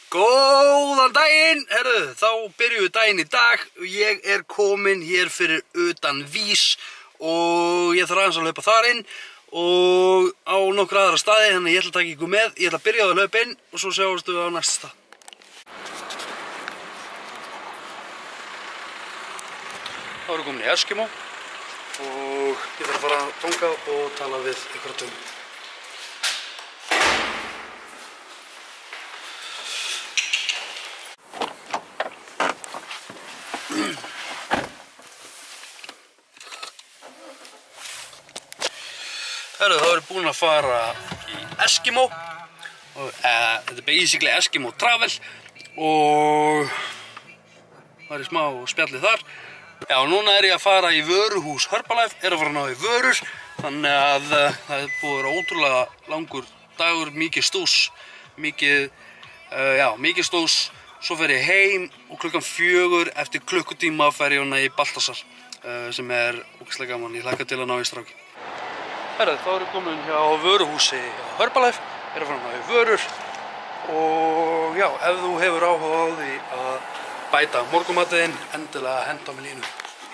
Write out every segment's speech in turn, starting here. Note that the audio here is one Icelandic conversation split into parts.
Góðan daginn, þá byrjum við daginn í dag. Ég er komin hér fyrir utan Vís og ég þarf aðeins að hlaupa þar inn og á nokkra aðra staði, þannig ég ætla að taka ykkur með. Ég ætla að byrja á að hlaupa inn og svo sjáumst við á næsta stað. Þá erum við komin í Eskimo og ég þarf að fara að ganga og tala við ykkur að tömum. Þá erum við búin að fara í Eskimo og þetta er basically Eskimo Travel og það er smá spjallið þar. Já, núna er ég að fara í vöruhús Herbalife, er að fara að ná í vörur, þannig að það er búið að vera ótrúlega langur dagur, mikið stús, mikið stús. Svo fer ég heim og klukkan 4 eftir klukkutíma fer ég í Baltasar sem er ógeðslega gaman, ég hlakka til að ná í stráki. Þá erum við komin hjá vöruhúsi Herbalife, er að fara að ná í vörur og já, ef þú hefur áhuga á því að bæta morgunmatinn, endilega henda á mig línu.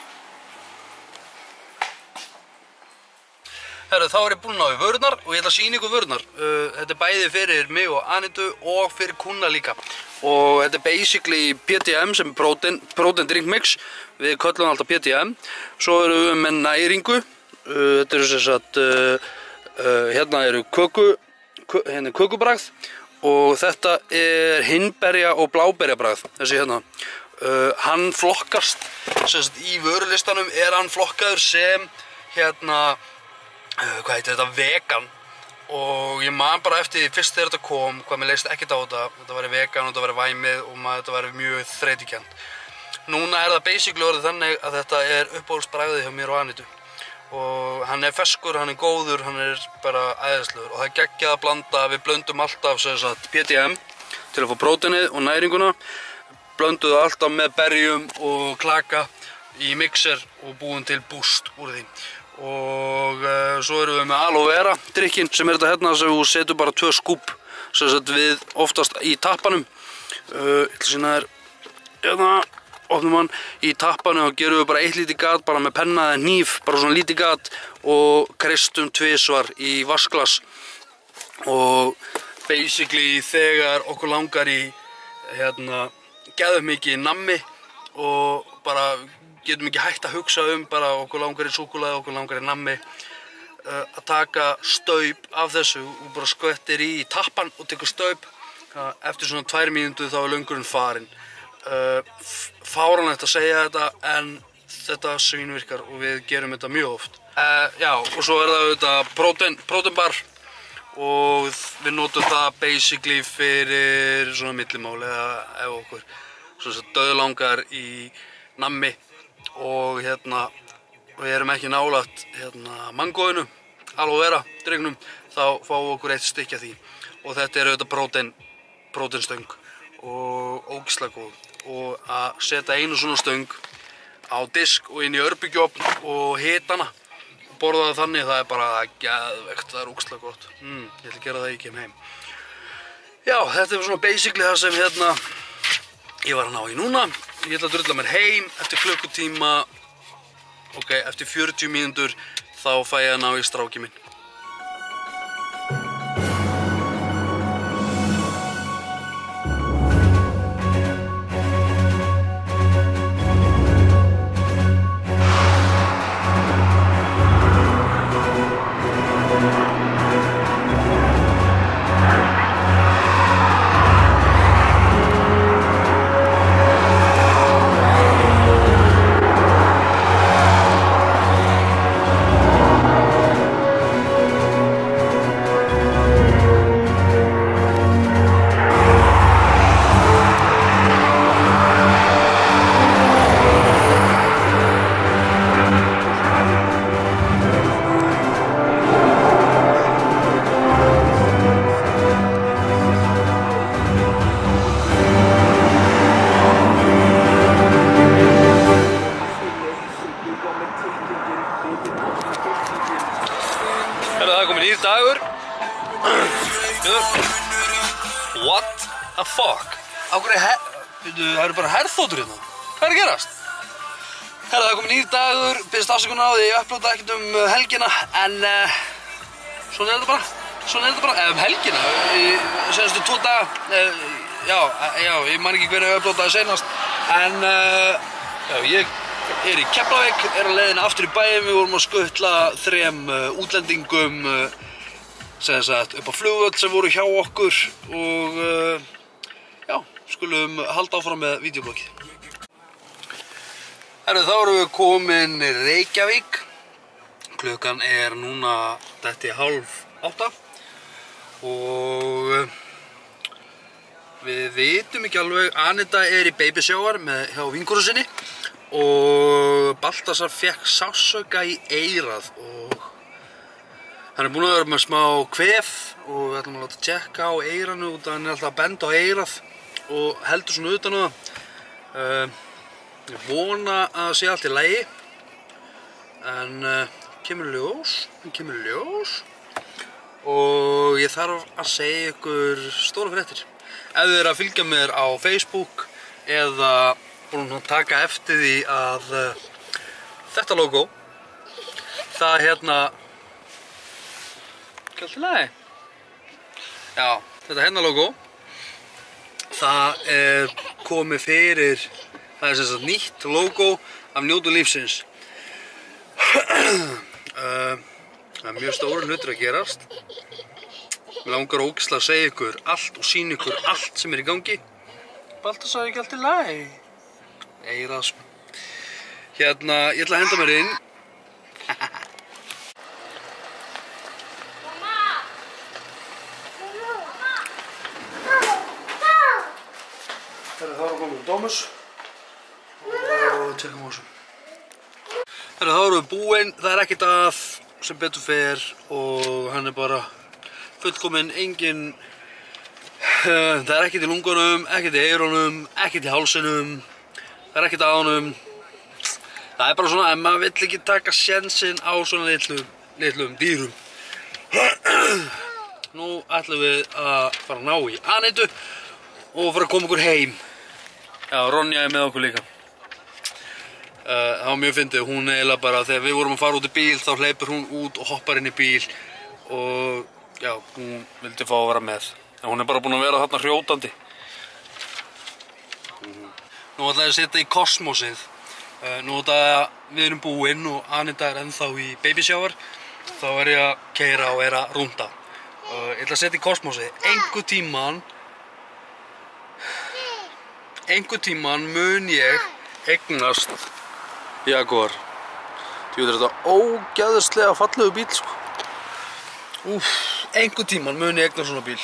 Þá er ég búinn að ná í vörurnar og ég ætla að sýna ykkur vörurnar. Þetta er bæði fyrir mig og Anitu og fyrir Kunna líka. Og þetta er basically PTM sem er protein drink mix, við köllum alltaf PTM. Svo erum við með næringu. Þetta eru sem sagt, hérna eru kökubragð og þetta er hindberja og bláberjabragð, þessi hérna. Hann flokkast, sem sagt í vörulistanum er hann flokkaður sem, hérna, hvað heitir þetta, vegan. Og ég man bara eftir því fyrst þegar þetta kom, hvað mér leist ekkert á þetta væri vegan og þetta væri væmið og þetta væri mjög þreytukennt. Núna er það basically orðið þannig að þetta er uppáhaldsbragðið hjá mér og Anitu. Og hann er ferskur, hann er góður, hann er bara æðislegur og það er geggjað að blanda, við blöndum alltaf sem sagt PTM til að fá próteinið og næringuna, blönduðu alltaf með berjum og klaka í mixer og búum til boost úr því. Og svo erum við með aloe vera drykkin sem er þetta hérna sem þú setur bara 2 skúpp sem sagt við oftast í tappanum. Ég ætla að sýna þér hérna. Opnum hann í tappanum og gerum við bara 1 lítið gat bara með penna eða hníf, bara svona lítið gat og kristum 2 í vaskglas. Og basically þegar okkur langar í hérna geðum mikið nammi og bara getum ekki hægt að hugsa bara okkur langar í súkkulaði, okkur langar í nammi, að taka staup af þessu og bara skvettir í tappan og tekur staup. Eftir svona 2 mínútur þá er löngurinn farinn. Fáránlegt að segja þetta en þetta svínvirkar og við gerum þetta mjög oft. Já, og svo er það auðvitað próteinbar og við notum það basically fyrir svona millimál eða ef okkur svona dauðlangar í nammi og hérna við erum ekki nálægt hérna mangóinu, aloe vera dryknum, þá fáum við okkur 1 stykki af því og þetta er auðvitað próteinstöng og ógeðslega góð. Og að setja einu svona stöng á disk og inn í örbylgjuofn og hita hana og borða það þannig, það er bara geðveikt, það er ógeðslega gott. Ég ætla að gera það ég kem heim. Já, þetta er svona basically það sem hérna ég var að ná í núna. Ég ætla að drulla mér heim eftir klukkutíma, eftir 40 mínútur þá fæ ég að ná í stráki minn. Það er komin nýr dagur. What a fuck. Það eru bara herþóttur hérna. Hvað er að gerast? Herra, það er komin nýr dagur, byrðist afsökunar á því, ég upplóta ekkert helgina, en svona er þetta bara. Svona er þetta bara, helgina, senastu 2 daga, ég man ekki hvernig ég upplótaði senast, en ég er í Keflavík, er á leiðinni aftur í bæinn, við vorum að skutla 3 útlendingum, sem sagt, upp á flugvöll sem voru hjá okkur og skulum halda áfram með vídeobloggið. Herru, þá erum við komin í Reykjavík. Klukkan er núna dætti 7:30 og við vitum ekki alveg, Anita er í baby shower hjá vinkonu sinni og Baltasar fekk sársauka í eyrað og hann er búinn að vera með smá kvef og við ætlum að láta tjekka á eyranu út af hann er alltaf að benda á eyrað og heldur svona utan á það. Ég vona að það sé allt í lagi, en kemur ljós og ég þarf að segja ykkur stóra fréttir. Ef þið eru að fylgja mér á Facebook eða búin að taka eftir því að þetta logo, það hérna, ekki allt í lagi? Já, þetta hérna logo, það er komið fyrir, það er sem sagt nýtt logo af Njótum lífsins. Það er mjög stóru hlutir að gerast. Mér langar ógeðslega að segja ykkur allt og sýna ykkur allt sem er í gangi. Baltasar, ekki allt í lagi? Eyrað. Hérna, ég ætla að henda mér inn. Þá erum við komin Dómus og tjekkum á þessu. Þá erum við búin, það er ekkert að sem betur fer og hann er bara fullkominn, engin, það er ekkert í lungunum, ekkert í eyrunum, ekkert í hálsinum, það er ekkert á honum. Það er bara svona, ef maður vill ekki taka sénsinn á svona litlum dýrum. Nú ætlum við að fara að ná í Anitu og fara að koma okkur heim. Já, Ronja er með okkur líka. Það var mjög fyndið, hún eiginlega bara, þegar við vorum að fara út í bíl þá hleypur hún út og hoppar inn í bíl og já, hún vildi fá að vera með. En hún er bara búin að vera þarna hrjótandi. Nú ætla ég að setja í kosmosið. Nú þetta við erum búinn og Anita er ennþá í baby shower, þá er ég að keyra og er að rúnda. Ég ætla að setja í kosmosið. Einhvern tímann mun ég eignast Jaguar. Þú veit þetta ógeðslega fallegu bíl sko. Einhvern tímann mun ég eignast svona bíl.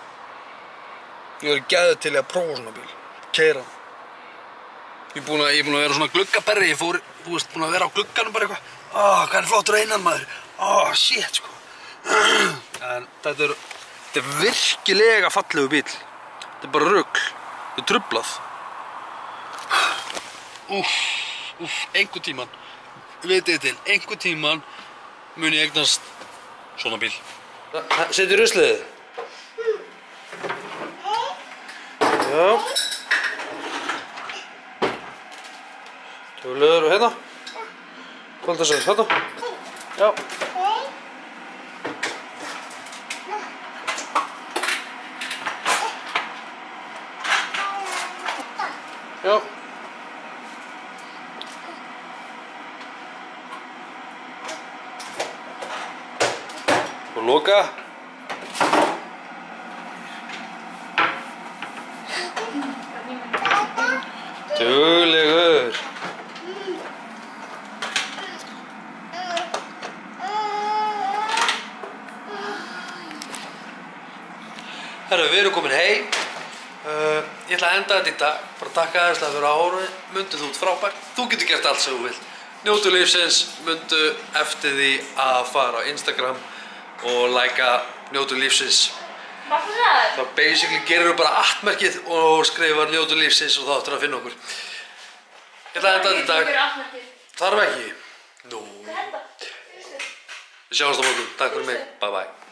Ég verið geðið til að prófa svona bíl. Keyra. Ég er búinn að vera svona gluggaberri. Ég fór, þú veist, búinn að vera á glugganum bara eitthvað. Hvað er flottur einan maður. Shit sko. En þetta er virkilega fallegu bíl. Þetta er bara rugl. Þetta er trublað. Einhvern tímann, vitið til, einhvern tímann mun ég eignast svona bíl. Settu ruslið? Já. Töluður og hérna. Baltasar, hérna. Já. Já. Og loka. Duglegur. Herru, við erum komin heim. Ég ætla að enda þetta í dag. Bara takka aðeins að vera á hóru. Mundu þú út frábær. Þú getur gert allt sem þú vilt. Njótu lífsins. Mundu eftir því að fara á Instagram og likea Njótu lífsins. Það basically gerir bara @merkið og skrifar Njótu lífsins og þá áttur að finna okkur. Ég ætla að enda þetta í dag. Þarf ekki? Nú. Við sjáumst á morgun. Takk fyrir mig. Bye bye.